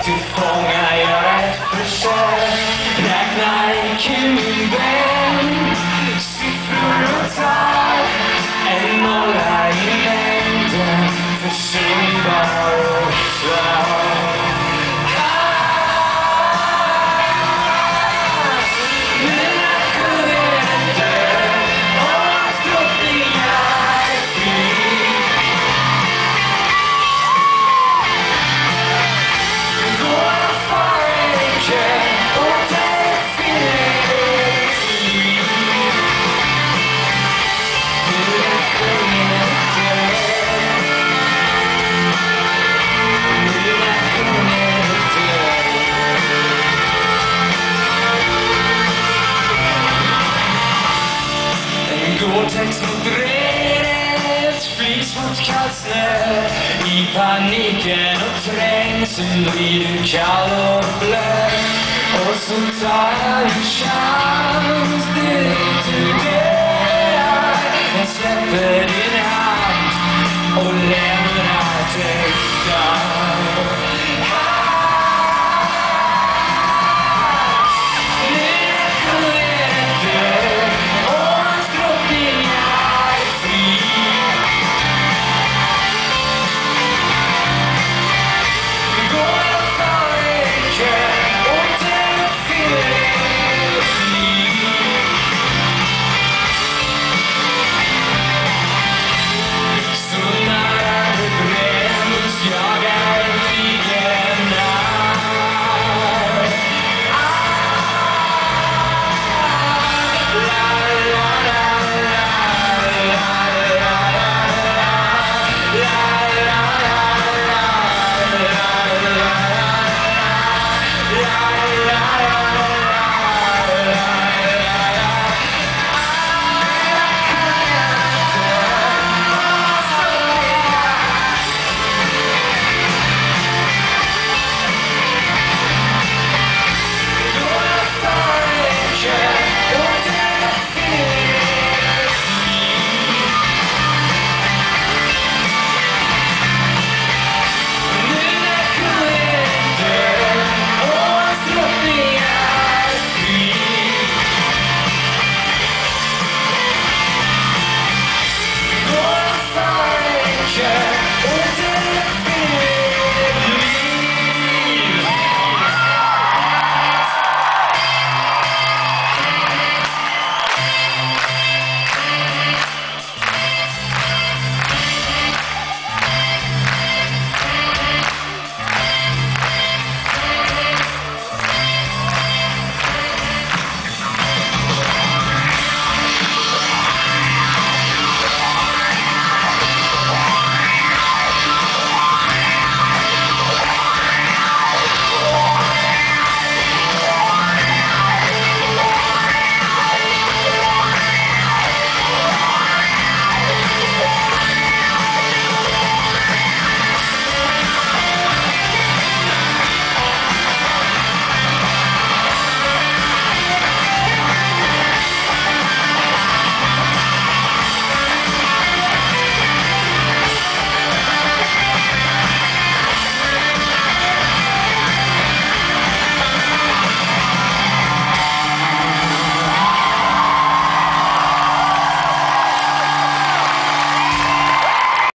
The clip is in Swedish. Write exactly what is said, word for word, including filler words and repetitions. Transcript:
Du fångar jag ett försök. Räknar icke min vän siffror och tal. En nolla i mängden försumbar och svar. Gårtex mot redet, flis mot kall snö. I paniken och trängseln blir du kall och blöd. Och så tar jag en chans, direkt ur det. Jag släpper din hand och lämnar